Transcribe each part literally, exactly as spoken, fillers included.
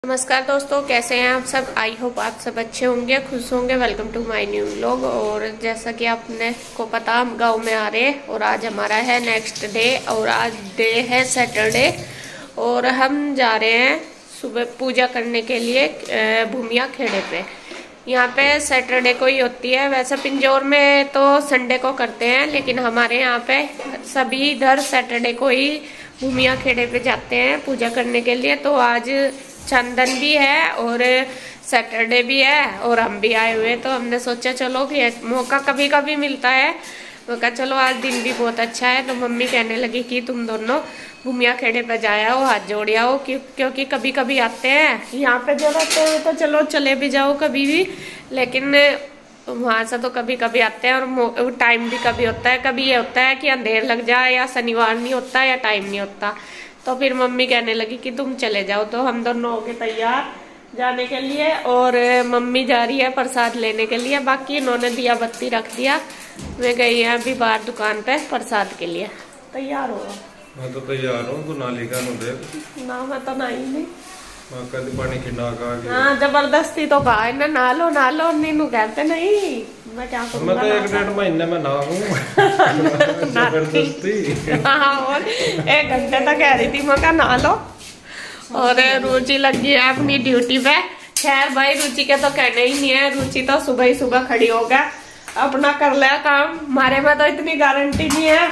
नमस्कार दोस्तों, कैसे हैं आप सब। आई होप आप सब अच्छे होंगे, खुश होंगे। Welcome to my new vlog. और जैसा कि आपने को पता, हम गांव में आ रहे हैं और आज हमारा है नेक्स्ट डे और आज डे है सैटरडे। और हम जा रहे हैं सुबह पूजा करने के लिए भूमिया खेड़े पे। यहाँ पे सैटरडे को ही होती है। वैसे पिंजौर में तो संडे को करते हैं, लेकिन हमारे यहाँ पे सभी इधर सैटरडे को ही भूमिया खेड़े पे जाते हैं पूजा करने के लिए। तो आज चंदन भी है और सैटरडे भी है और हम भी आए हुए, तो हमने सोचा चलो कि मौका कभी कभी मिलता है, तो कहा चलो आज दिन भी बहुत अच्छा है। तो मम्मी कहने लगी कि तुम दोनों भूमिया खेड़े पे जाया हो, हाथ जोड़िया हो, क्योंकि कभी कभी आते हैं यहाँ पे जो रहते हैं तो चलो चले भी जाओ कभी भी, लेकिन वहाँ से तो कभी कभी आते हैं और टाइम भी कभी होता है। कभी ये होता है कि अंधेर लग जाए या शनिवार नहीं होता या टाइम नहीं होता। तो फिर मम्मी कहने लगी कि तुम चले जाओ, तो हम दोनों हो गए तैयार जाने के लिए। और मम्मी जा रही है प्रसाद लेने के लिए, बाकी इन्होंने दिया बत्ती रख दिया। मैं गई है अभी बाहर दुकान पे प्रसाद के लिए। तैयार हो? मैं तो तैयार हूँ। तू नाली का नु दे ना, मैं तो नहीं नहीं मैं कद पानी खिंडा का हाँ जबरदस्ती तो कहा है ना, नहा लो नहा लो, नीनू कहते नहीं। मैं क्या करूँ, मैं तो एक डेढ़ महीने में नहा हूँ जबरदस्ती। हाँ, और एक घंटे तक कह रही थी मैं क्या नहा लो। और रुचि लगी है अपनी ड्यूटी पे। खैर भाई, रुचि के तो कहने ही नहीं है, रुचि तो सुबह ही सुबह खड़ी हो गया, अपना कर लिया काम। हमारे में तो इतनी गारंटी नहीं है।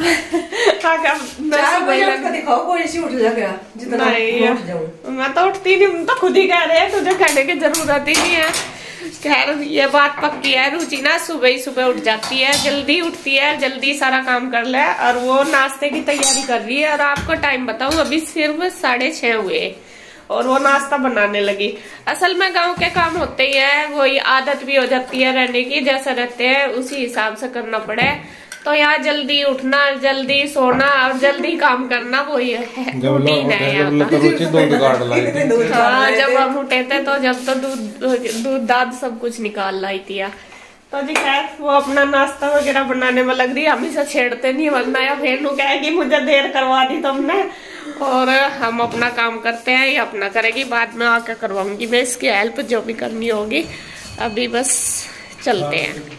नहीं, मैं तो उठती नहीं, तो खुद ही कह रहे हैं, तुझे कहने की जरूरत ही नहीं है। खैर ये बात पक्की है, रुचि ना सुबह ही सुबह उठ जाती है, जल्दी उठती है, जल्दी सारा काम कर ले। और वो नाश्ते की तैयारी कर रही है। और आपको टाइम बताऊं, अभी सिर्फ साढ़े छह हुए और वो नाश्ता बनाने लगी। असल में गांव के काम होते ही है, वही आदत भी हो जाती है रहने की, जैसे रहते हैं उसी हिसाब से करना पड़े। तो यहाँ जल्दी उठना, जल्दी सोना और जल्दी काम करना, वही है रूटीन है यहाँ का। हाँ, जब हम उठे थे तो जब तो दूध दूध दाद सब कुछ निकाल लाई थी। तो जी खैर वो अपना नाश्ता वगैरह बनाने में लग रही है। हमेशा छेड़ते नहीं, वरना या फिर नु कहेगी मुझे देर करवा दी तुमने। और हम अपना काम करते हैं, ये अपना करेगी, बाद में आके करवाऊंगी मैं इसकी हेल्प जो भी करनी होगी। अभी बस चलते हैं।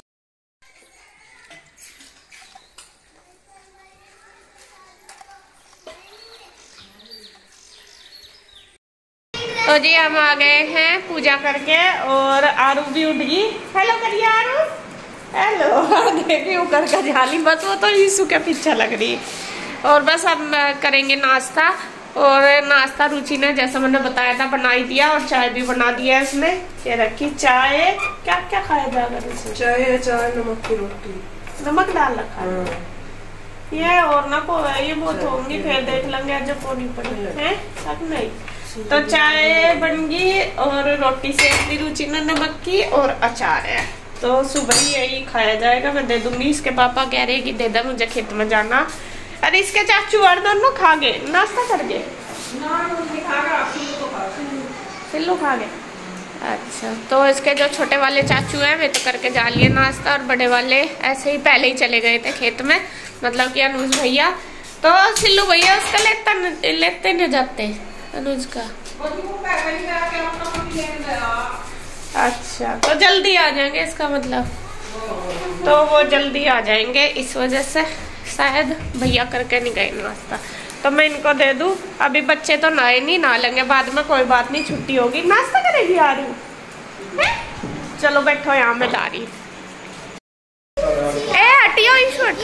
तो जी हम आ गए हैं पूजा करके और आरू भी उठ गई। हेलो करिए आरू, हेलो। देखिए ऊपर का झाली, बस वो तो यीशु के पीछे लग रही। और बस हम करेंगे नाश्ता। और नाश्ता रुचि ने जैसा मैंने बताया था बना ही दिया और चाय भी बना दिया है इसमें। ये रखी चाय। क्या क्या खाया जाएगा रुचि? चाय चाय नमक की रोटी, नमक डाल रखा है ये। और ना को ये बहुत होंगी, फिर देख लेंगे जब पोनी पड़ी है सब नहीं। तो चाय बन गई और रोटी सेक दी रुचि ने नमक की, और अचार है। तो सुबह ही यही खाया जाएगा। मैं दे दूंगी। इसके पापा कह रहे कि दे दे, मुझे खेत में जाना। अरे इसके चाचू और दोनों खा गए, नाश्ता कर गए। सिल्लू खा गए। अच्छा, तो इसके जो छोटे वाले चाचू हैं वे तो करके जा लिए नाश्ता, और बड़े वाले ऐसे ही पहले ही चले गए थे खेत में, मतलब कि अनुज भैया। तो सिल्लू भैया उसका लेता लेते न जाते अनुज का। अच्छा, तो जल्दी आ जाएंगे इसका मतलब। तो वो जल्दी आ जाएंगे, इस वजह से शायद भैया करके नहीं गए नाश्ता। तो मैं इनको दे दूं। अभी बच्चे तो नहाए नहीं, नहा लेंगे बाद में, कोई बात नहीं, छुट्टी होगी। नाश्ता करेगी आरू? चलो बैठो यहाँ में ला रही। ए हटियो ईश्वर।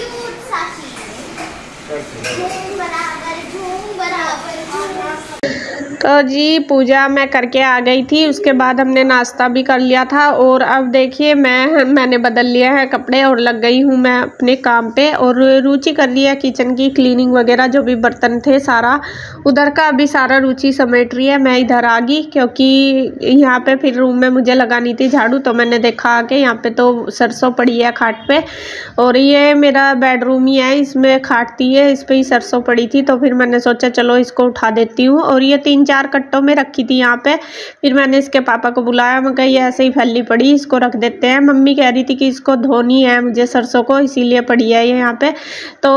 तो जी पूजा मैं करके आ गई थी, उसके बाद हमने नाश्ता भी कर लिया था। और अब देखिए मैं मैंने बदल लिया है कपड़े और लग गई हूँ मैं अपने काम पे। और रुचि कर लिया किचन की क्लीनिंग वगैरह, जो भी बर्तन थे सारा उधर का अभी सारा रुचि समेट रही है। मैं इधर आ गई क्योंकि यहाँ पे फिर रूम में मुझे लगानी थी झाड़ू, तो मैंने देखा आके यहाँ पे तो सरसों पड़ी है खाट पे। और ये मेरा बेडरूम ही है, इसमें खाट थी है, इस पर ही सरसों पड़ी थी। तो फिर मैंने सोचा चलो इसको उठा देती हूँ। और ये तीन चार कट्टों में रखी थी यहाँ पे। फिर मैंने इसके पापा को बुलाया, मैं कही ऐसे ही फैली पड़ी, इसको रख देते हैं। मम्मी कह रही थी कि इसको धोनी है मुझे सरसों को, इसीलिए पड़ी है ये यहाँ पे। तो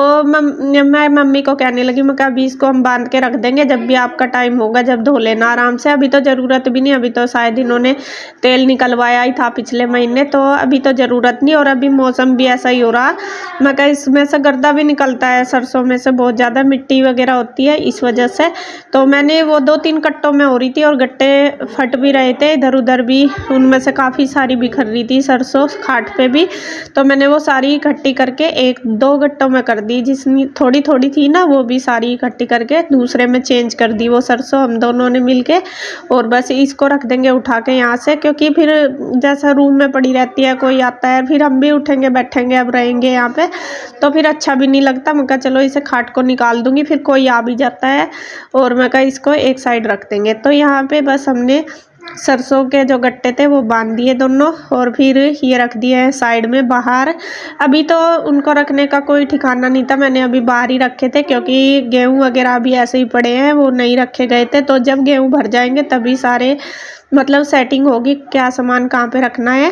मैं मम्मी को कहने लगी, मैं कहा अभी इसको हम बांध के रख देंगे, जब भी आपका टाइम होगा जब धो लेना आराम से, अभी तो ज़रूरत भी नहीं, अभी तो शायद इन्होंने तेल निकलवाया ही था पिछले महीने, तो अभी तो ज़रूरत नहीं। और अभी मौसम भी ऐसा ही हो रहा, मैं कहा इसमें से गर्दा भी निकलता है, सरसों में से बहुत ज़्यादा मिट्टी वगैरह होती है इस वजह से। तो मैंने वो दो तीन कट्टों में हो रही थी और गट्टे फट भी रहे थे इधर उधर भी, उनमें से काफ़ी सारी बिखर रही थी सरसों खाट पे भी। तो मैंने वो सारी इकट्ठी करके एक दो गट्टों में कर दी, जिसमें थोड़ी थोड़ी थी ना वो भी सारी इकट्ठी करके दूसरे में चेंज कर दी वो सरसों हम दोनों ने मिल के। और बस इसको रख देंगे उठा के यहाँ से, क्योंकि फिर जैसा रूम में पड़ी रहती है, कोई आता है फिर हम भी उठेंगे बैठेंगे अब रहेंगे यहाँ पे, तो फिर अच्छा भी नहीं लगता। मैं कहा चलो इसे खाट को निकाल दूंगी, फिर कोई आ भी जाता है, और मैं कहा इसको एक साइड रख देंगे। तो यहाँ पे बस हमने सरसों के जो गट्टे थे वो बांध दिए दोनों, और फिर ये रख दिए हैं साइड में बाहर। अभी तो उनको रखने का कोई ठिकाना नहीं था, मैंने अभी बाहर ही रखे थे, क्योंकि गेहूं वगैरह अभी ऐसे ही पड़े हैं, वो नहीं रखे गए थे। तो जब गेहूं भर जाएंगे तभी सारे मतलब सेटिंग होगी क्या सामान कहाँ पे रखना है।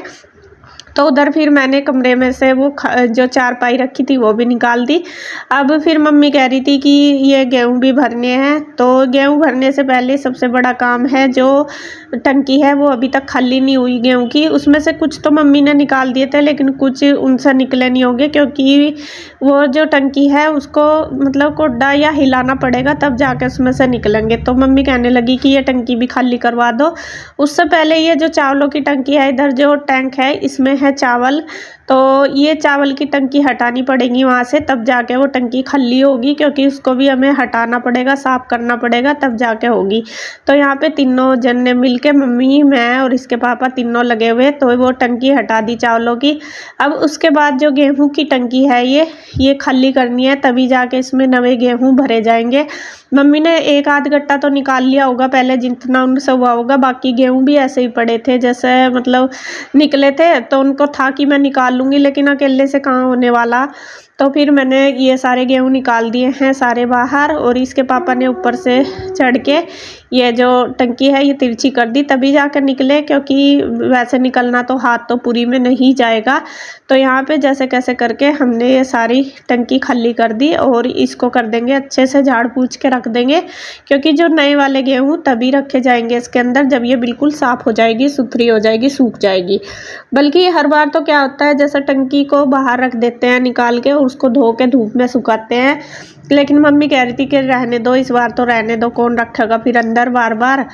तो उधर फिर मैंने कमरे में से वो जो चारपाई रखी थी वो भी निकाल दी। अब फिर मम्मी कह रही थी कि ये गेहूं भी भरने हैं, तो गेहूं भरने से पहले सबसे बड़ा काम है जो टंकी है वो अभी तक खाली नहीं हुई गेहूं की, उसमें से कुछ तो मम्मी ने निकाल दिए थे लेकिन कुछ उनसे निकले नहीं होंगे, क्योंकि वो जो टंकी है उसको मतलब कोड्डा या हिलाना पड़ेगा तब जाके उसमें से निकलेंगे। तो मम्मी कहने लगी कि ये टंकी भी खाली करवा दो। उससे पहले ये जो चावलों की टंकी है, इधर जो टैंक है इसमें है चावल, तो ये चावल की टंकी हटानी पड़ेगी वहाँ से, तब जाके वो टंकी खाली होगी, क्योंकि उसको भी हमें हटाना पड़ेगा, साफ़ करना पड़ेगा, तब जाके होगी। तो यहाँ पे तीनों जन ने मिल के, मम्मी मैं और इसके पापा तीनों लगे हुए, तो वो टंकी हटा दी चावलों की। अब उसके बाद जो गेहूं की टंकी है ये ये खाली करनी है, तभी जाके इसमें नवे गेहूँ भरे जाएंगे। मम्मी ने एक आध गट्टा तो निकाल लिया होगा पहले जितना उनसे हुआ होगा, बाकी गेहूँ भी ऐसे ही पड़े थे जैसे मतलब निकले थे, तो उनको था कि मैं निकाल लूँगी, लेकिन अकेले से कहाँ होने वाला। तो फिर मैंने ये सारे गेहूं निकाल दिए हैं सारे बाहर, और इसके पापा ने ऊपर से चढ़ के ये जो टंकी है ये तिरछी कर दी, तभी जाकर निकले, क्योंकि वैसे निकलना तो हाथ तो पूरी में नहीं जाएगा। तो यहाँ पे जैसे कैसे करके हमने ये सारी टंकी खाली कर दी, और इसको कर देंगे अच्छे से झाड़ पूछ के रख देंगे, क्योंकि जो नए वाले गेहूँ तभी रखे जाएंगे इसके अंदर जब ये बिल्कुल साफ़ हो जाएगी, सुथरी हो जाएगी, सूख जाएगी। बल्कि हर बार तो क्या होता है, जैसे टंकी को बाहर रख देते हैं निकाल के, उसको धो के धूप में सुखाते हैं, लेकिन मम्मी कह रही थी कि रहने दो, इस बार तो रहने दो, कौन रखेगा फिर अंदर बार बार।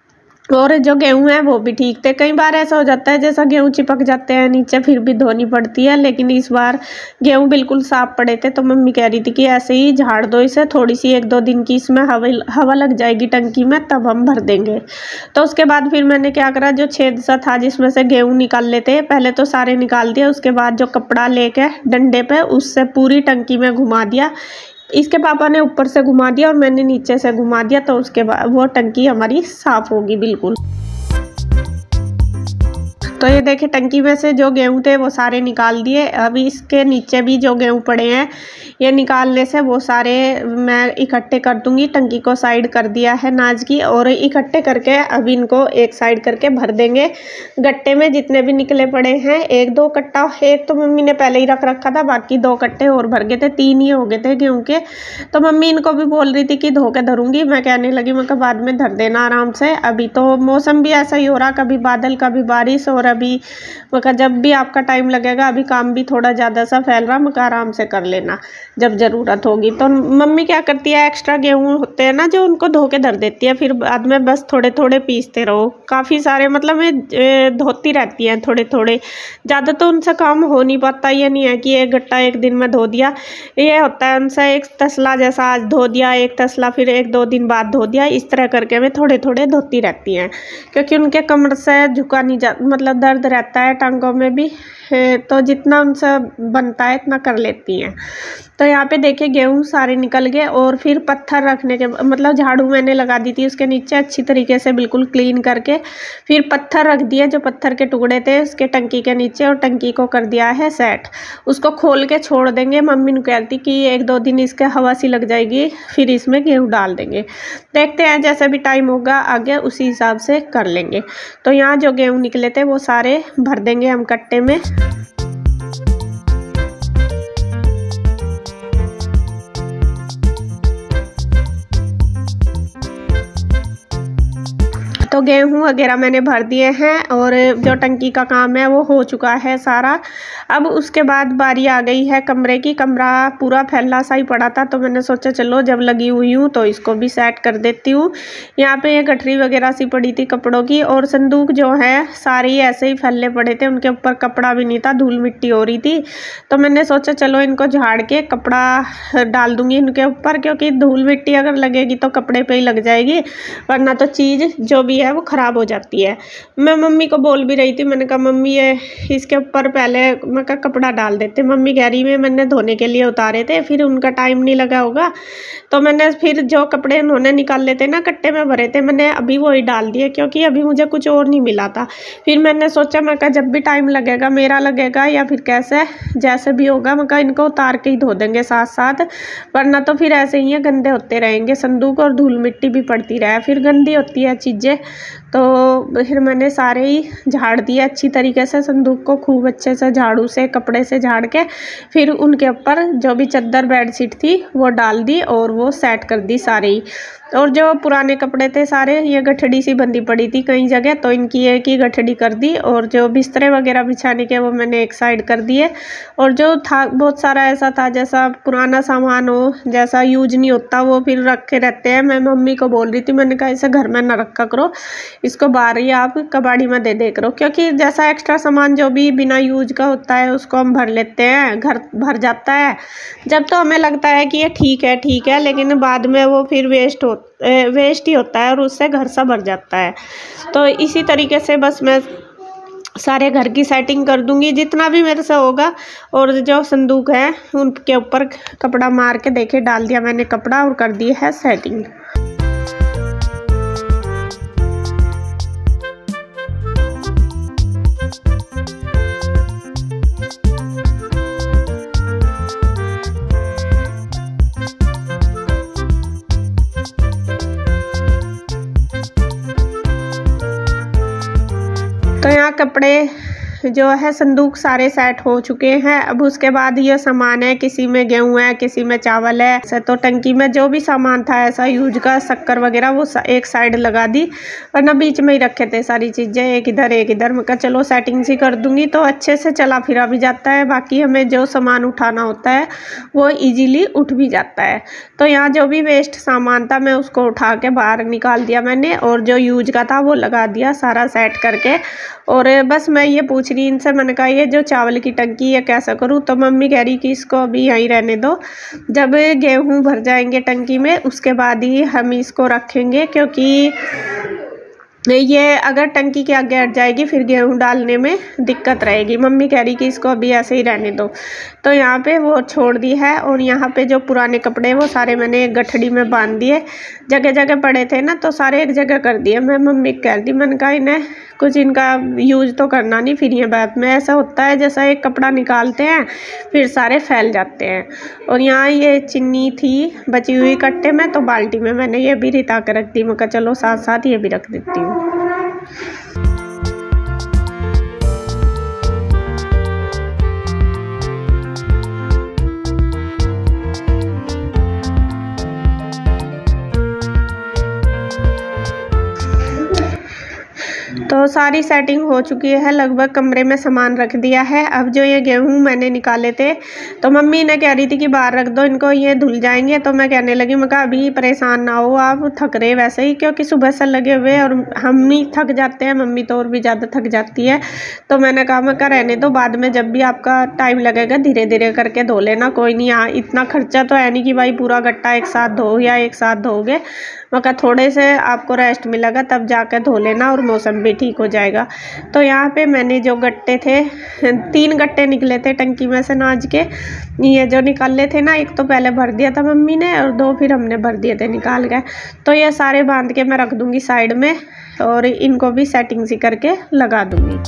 और जो गेहूं है वो भी ठीक थे, कई बार ऐसा हो जाता है जैसा गेहूं चिपक जाते हैं नीचे फिर भी धोनी पड़ती है, लेकिन इस बार गेहूं बिल्कुल साफ पड़े थे। तो मम्मी कह रही थी कि ऐसे ही झाड़ दो इसे, थोड़ी सी एक दो दिन की इसमें हवा हवा लग जाएगी टंकी में, तब हम भर देंगे। तो उसके बाद फिर मैंने क्या करा, जो छेद सा था जिसमें से गेहूँ निकाल लेते, पहले तो सारे निकाल दिया, उसके बाद जो कपड़ा लेके डंडे पे उससे पूरी टंकी में घुमा दिया। इसके पापा ने ऊपर से घुमा दिया और मैंने नीचे से घुमा दिया, तो उसके बाद वो टंकी हमारी साफ़ होगी बिल्कुल। तो ये देखिए टंकी में से जो गेहूं थे वो सारे निकाल दिए। अभी इसके नीचे भी जो गेहूं पड़े हैं ये निकालने से वो सारे मैं इकट्ठे कर दूंगी। टंकी को साइड कर दिया है नाज की, और इकट्ठे करके अभी इनको एक साइड करके भर देंगे गट्टे में। जितने भी निकले पड़े हैं एक दो कट्टा, एक तो मम्मी ने पहले ही रख रखा था, बाकी दो कट्टे और भर गए थे, तीन ही हो गए थे गेहूँ के। तो मम्मी इनको भी बोल रही थी कि धो के धरूंगी, मैं कहने लगी मैं कहा बाद में धर देना आराम से। अभी तो मौसम भी ऐसा ही हो रहा, कभी बादल कभी बारिश, और अभी मगर जब भी आपका टाइम लगेगा, अभी काम भी थोड़ा ज़्यादा सा फैल रहा, मगर आराम से कर लेना जब ज़रूरत होगी। तो मम्मी क्या करती है, एक्स्ट्रा गेहूँ होते हैं ना जो, उनको धो के धर देती है, फिर बाद में बस थोड़े थोड़े पीसते रहो। काफ़ी सारे मतलब ये धोती रहती हैं थोड़े थोड़े, ज़्यादा तो उनसे काम हो नहीं पाता। ये नहीं है कि एक गट्टा एक दिन में धो दिया, ये होता है उनसे एक तसला जैसा आज धो दिया, एक तसला फिर एक दो दिन बाद धो दिया, इस तरह करके वे थोड़े थोड़े धोती रहती हैं, क्योंकि उनके कमर से झुका नहीं जा मतलब दर्द रहता है टांगों में भी, तो जितना उनसे बनता है इतना कर लेती हैं। तो यहाँ पे देखिए गेहूँ सारे निकल गए और फिर पत्थर रखने के मतलब झाड़ू मैंने लगा दी थी उसके नीचे अच्छी तरीके से बिल्कुल क्लीन करके फिर पत्थर रख दिए, जो पत्थर के टुकड़े थे उसके टंकी के नीचे, और टंकी को कर दिया है सेट। उसको खोल के छोड़ देंगे। मम्मी ने कहती कि एक दो दिन इसके हवा सी लग जाएगी फिर इसमें गेहूँ डाल देंगे। देखते हैं जैसे भी टाइम होगा आगे उसी हिसाब से कर लेंगे। तो यहाँ जो गेहूँ निकले थे वो सारे भर देंगे हम कट्टे में। तो गेहूँ वगैरह मैंने भर दिए हैं और जो टंकी का काम है वो हो चुका है सारा। अब उसके बाद बारी आ गई है कमरे की। कमरा पूरा फैला सा ही पड़ा था तो मैंने सोचा चलो जब लगी हुई हूँ तो इसको भी सेट कर देती हूँ। यहाँ पे ये गठरी वगैरह सी पड़ी थी कपड़ों की, और संदूक जो है सारे ही ऐसे ही फैले पड़े थे, उनके ऊपर कपड़ा भी नहीं था, धूल मिट्टी हो रही थी। तो मैंने सोचा चलो इनको झाड़ के कपड़ा डाल दूँगी इनके ऊपर, क्योंकि धूल मिट्टी अगर लगेगी तो कपड़े पे ही लग जाएगी, वरना तो चीज़ जो भी है वो ख़राब हो जाती है। मैं मम्मी को बोल भी रही थी, मैंने कहा मम्मी ये इसके ऊपर पहले मैं का कपड़ा डाल देते। मम्मी कह रही है मैंने धोने के लिए उतारे थे फिर उनका टाइम नहीं लगा होगा, तो मैंने फिर जो कपड़े उन्होंने निकाल लेते ना कट्टे में भरे थे मैंने अभी वही डाल दिए, क्योंकि अभी मुझे कुछ और नहीं मिला था। फिर मैंने सोचा मैं कहा जब भी टाइम लगेगा मेरा लगेगा या फिर कैसे जैसे भी होगा मैं कहा इनको उतार के ही धो देंगे साथ साथ, वरना तो फिर ऐसे ही गंदे होते रहेंगे संदूक, और धूल मिट्टी भी पड़ती रहे फिर गंदी होती है चीज़ें। तो फिर मैंने सारे ही झाड़ दिए अच्छी तरीके से, संदूक को खूब अच्छे से झाड़ू से कपड़े से झाड़ के फिर उनके ऊपर जो भी चादर बेडशीट थी वो डाल दी और वो सेट कर दी सारे ही। और जो पुराने कपड़े थे सारे ये गठड़ी सी बंधी पड़ी थी कई जगह, तो इनकी एक ही गठड़ी कर दी, और जो बिस्तरे वगैरह बिछाने के वो मैंने एक साइड कर दिए। और जो था बहुत सारा ऐसा था जैसा पुराना सामान हो जैसा यूज नहीं होता वो फिर रखे रहते हैं। मैं मम्मी को बोल रही थी, मैंने कहा ऐसे घर में ना रखा करो, इसको बाहर ही आप कबाड़ी में दे दे करो, क्योंकि जैसा एक्स्ट्रा सामान जो भी बिना यूज का होता है उसको हम भर लेते हैं, घर भर जाता है। जब तो हमें लगता है कि ये ठीक है ठीक है, लेकिन बाद में वो फिर वेस्ट हो वेस्ट ही होता है और उससे घर सा भर जाता है। तो इसी तरीके से बस मैं सारे घर की सेटिंग कर दूंगी जितना भी मेरे से होगा। और जो संदूक है उनके ऊपर कपड़ा मार के देखे डाल दिया मैंने कपड़ा और कर दी है सेटिंग। तो यहाँ कपड़े जो है संदूक सारे सेट हो चुके हैं। अब उसके बाद ये सामान है, किसी में गेहूं है किसी में चावल है, ऐसे तो टंकी में जो भी सामान था ऐसा यूज का शक्कर वगैरह वो एक साइड लगा दी, वरना बीच में ही रखे थे सारी चीज़ें एक इधर एक इधर। मैं कहा चलो सेटिंग सी कर दूंगी तो अच्छे से चला फिरा भी जाता है, बाकी हमें जो सामान उठाना होता है वो ईजीली उठ भी जाता है। तो यहाँ जो भी वेस्ट सामान था मैं उसको उठा के बाहर निकाल दिया मैंने, और जो यूज का था वो लगा दिया सारा सेट करके। और बस मैं ये पूछ रही इनसे, मैंने कहा ये जो चावल की टंकी है कैसा करूँ, तो मम्मी कह रही कि इसको अभी यहीं रहने दो, जब गेहूँ भर जाएंगे टंकी में उसके बाद ही हम इसको रखेंगे, क्योंकि ये अगर टंकी के आगे हट जाएगी फिर गेहूँ डालने में दिक्कत रहेगी। मम्मी कह रही कि इसको अभी ऐसे ही रहने दो, तो यहाँ पे वो छोड़ दी है। और यहाँ पे जो पुराने कपड़े वो सारे मैंने एक गठड़ी में बांध दिए, जगह जगह पड़े थे ना तो सारे एक जगह कर दिए। मैं मम्मी कह दी, मैंने कहा इन्हें कुछ इनका यूज तो करना नहीं, फिर ये बाद में ऐसा होता है जैसा एक कपड़ा निकालते हैं फिर सारे फैल जाते हैं। और यहाँ ये चीनी थी बची हुई कट्टे में, तो बाल्टी में मैंने ये भी रिता के रख दी। मैं कहा चलो साथ साथ ये भी रख देती हूँ। तो सारी सेटिंग हो चुकी है, लगभग कमरे में सामान रख दिया है। अब जो ये गेहूं मैंने निकाले थे तो मम्मी ने कह रही थी कि बाहर रख दो इनको, ये धुल जाएंगे। तो मैं कहने लगी, मैं कहा अभी परेशान ना हो आप, थक रहे वैसे ही, क्योंकि सुबह से लगे हुए और हम ही थक जाते हैं, मम्मी तो और भी ज़्यादा थक जाती है। तो मैंने कहा मैं कहा रहने दो, बाद में जब भी आपका टाइम लगेगा धीरे धीरे करके धो लेना, कोई नहीं। यहाँ इतना खर्चा तो है नहीं कि भाई पूरा गट्टा एक साथ धो या एक साथ धोगे, मैं कहा थोड़े से आपको रेस्ट मिलेगा तब जाकर धो लेना और मौसम भी ठीक हो जाएगा। तो यहाँ पे मैंने जो गट्टे थे, तीन गट्टे निकले थे टंकी में से नाज के, ये जो निकाले थे ना, एक तो पहले भर दिया था मम्मी ने और दो फिर हमने भर दिए थे निकाल के। तो ये सारे बांध के मैं रख दूँगी साइड में और इनको भी सेटिंग सी करके लगा दूँगी।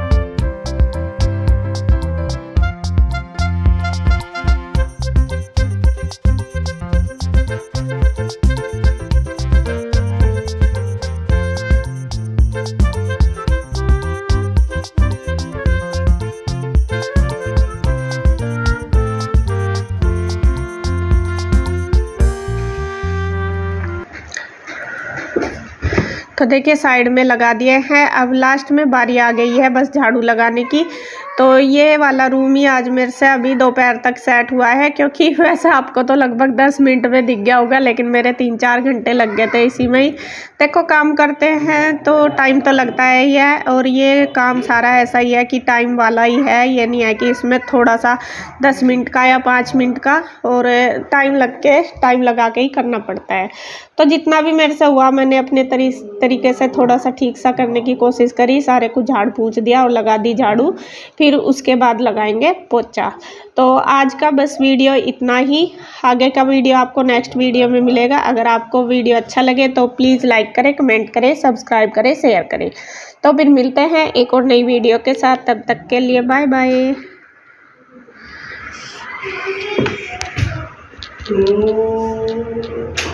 तो देखिए साइड में लगा दिए हैं। अब लास्ट में बारी आ गई है बस झाड़ू लगाने की। तो ये वाला रूम ही आज मेरे से अभी दोपहर तक सेट हुआ है, क्योंकि वैसे आपको तो लगभग दस मिनट में दिख गया होगा, लेकिन मेरे तीन चार घंटे लग गए थे इसी में ही। देखो काम करते हैं तो टाइम तो लगता है ही है, और ये काम सारा ऐसा ही है कि टाइम वाला ही है, ये नहीं है कि इसमें थोड़ा सा दस मिनट का या पाँच मिनट का, और टाइम लग के टाइम लगा के ही करना पड़ता है। तो जितना भी मेरे से हुआ मैंने अपने तरी तरीके से थोड़ा सा ठीक सा करने की कोशिश करी। सारे को झाड़ पूछ दिया और लगा दी झाड़ू, फिर उसके बाद लगाएंगे पोछा। तो आज का बस वीडियो इतना ही, आगे का वीडियो आपको नेक्स्ट वीडियो में मिलेगा। अगर आपको वीडियो अच्छा लगे तो प्लीज़ लाइक करें, कमेंट करें, सब्सक्राइब करें, शेयर करें। तो फिर मिलते हैं एक और नई वीडियो के साथ, तब तक के लिए बाय बाय। तो